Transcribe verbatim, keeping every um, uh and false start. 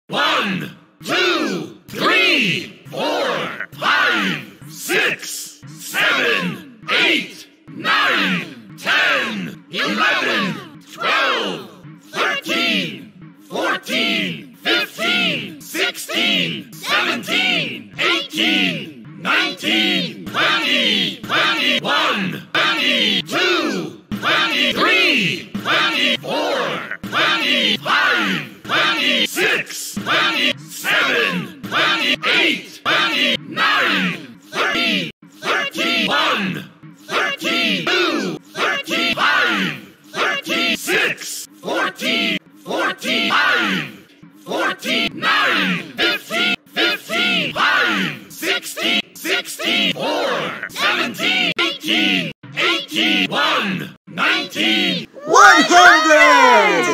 One, two, three, four, five, six, seven, eight, nine, ten, eleven, twelve, thirteen, fourteen, fifteen, sixteen, seventeen, eighteen, nineteen, twenty, twenty-one, twenty-two, twenty-three, twenty-four, twenty-five, twenty-six, twenty-seven, twenty-eight, twenty-nine, thirty, thirty-one, thirty-two, thirty-five, thirty-six, forty, forty-five, forty-nine, fifty, fifty-five, sixty, sixty-four, seventy, eighteen, eighty-one, nineteen, one hundred!